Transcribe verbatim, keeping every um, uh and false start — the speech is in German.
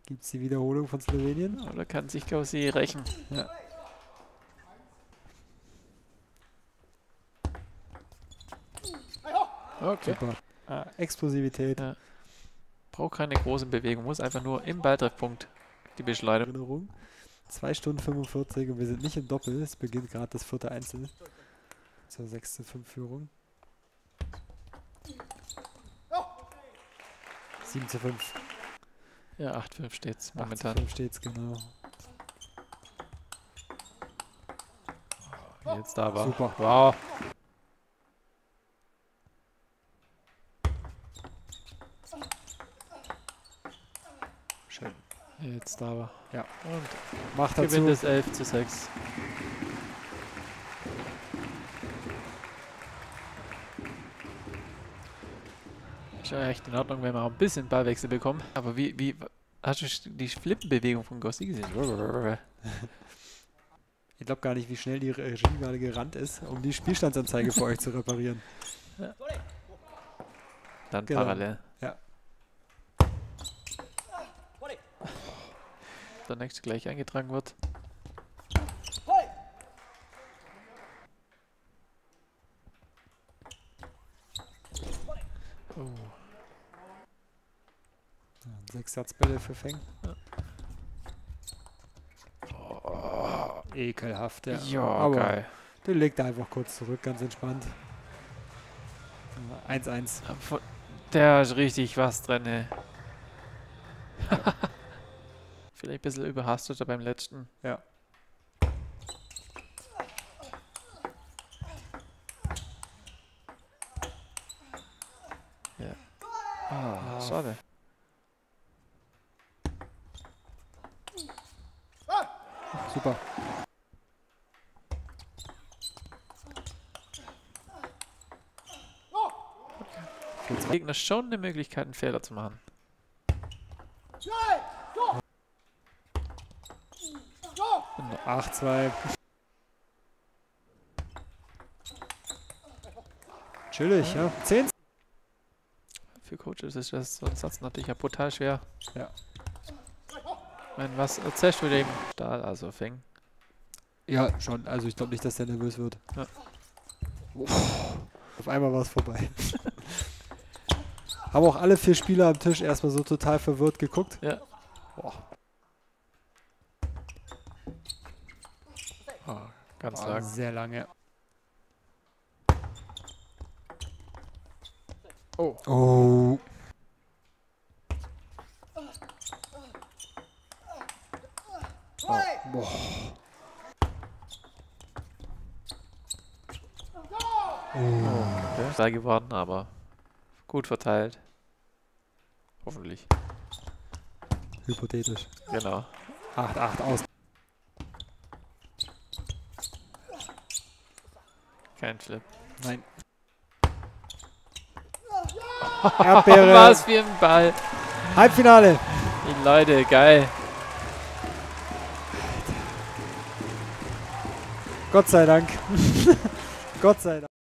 Gibt es die Wiederholung von Slowenien? Oder kann sich Gauzy rächen? Ja. Okay. Super. Ah, Explosivität. Ja. Braucht keine große Bewegung, muss einfach nur im Balltreffpunkt die Beschleunigung. Erinnerung. zwei Stunden fünfundvierzig und wir sind nicht im Doppel. Es beginnt gerade das vierte Einzel. Zur sechs zu fünf Führung. sieben zu fünf. Ja, acht fünf steht's Momentan. momentan. acht zu fünf steht's, genau. Jetzt da war. Super. Wow. Schön. Jetzt da war. Ja. Und Macht gewinnt dazu. es elf zu sechs. Ist ja echt in Ordnung, wenn wir auch ein bisschen Ballwechsel bekommen. Aber wie, wie, hast du die Flippenbewegung von Gauzy gesehen? Ich glaube gar nicht, wie schnell die Regie gerade gerannt ist, um die Spielstandsanzeige für euch zu reparieren. Ja. Dann Genau. parallel. Ja. Der nächste gleich eingetragen wird. Oh. Sechs Satzbälle für Feng. Oh. Ekelhaft, ja. Ja, Aber geil. der legt einfach kurz zurück, ganz entspannt. eins eins. Der ist richtig was drin. Ey. Vielleicht ein bisschen überhastet beim letzten. Ja. Ja. Ah, schade. Super. Der Gegner schon eine Möglichkeit, einen Fehler zu machen. acht zwei. Chillig, ja. zehn. Für Coaches ist das so ein Satz natürlich ja brutal schwer. Ja. Ich meine, was erzählst du dem Stahl, also Feng? Ja, schon. Also ich glaube nicht, dass der nervös wird. Ja. Auf einmal war es vorbei. Haben auch alle vier Spieler am Tisch erstmal so total verwirrt geguckt. Ja. Boah. Oh, ganz War lang. sehr lange. Oh. Oh. Oh. Boah. Okay. Sei geworden, aber gut verteilt. Hoffentlich. Hypothetisch. Genau. acht acht aus. Kein Flip. Nein. Erdbeere. Was für ein Ball. Halbfinale. Die Leute, geil. Gott sei Dank. Gott sei Dank.